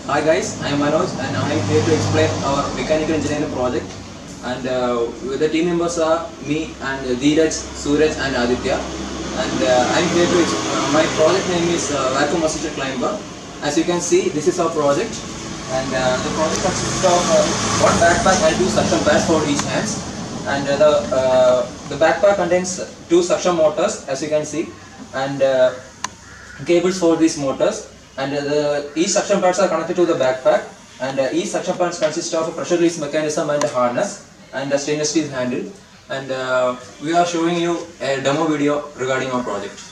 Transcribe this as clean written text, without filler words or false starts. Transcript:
Hi guys, I am Manoj and I am here to explain our mechanical engineering project. And the team members are me and Dheeraj, Suraj and Aditya. And I am here to my project name is vacuum assisted climber. As you can see, this is our project. And the project consists of one backpack and two suction pads for each hands. And the backpack contains two suction motors, as you can see, and cables for these motors. And each suction pads are connected to the backpack, and each suction pads consist of a pressure release mechanism and a harness and a stainless steel handle. And we are showing you a demo video regarding our project.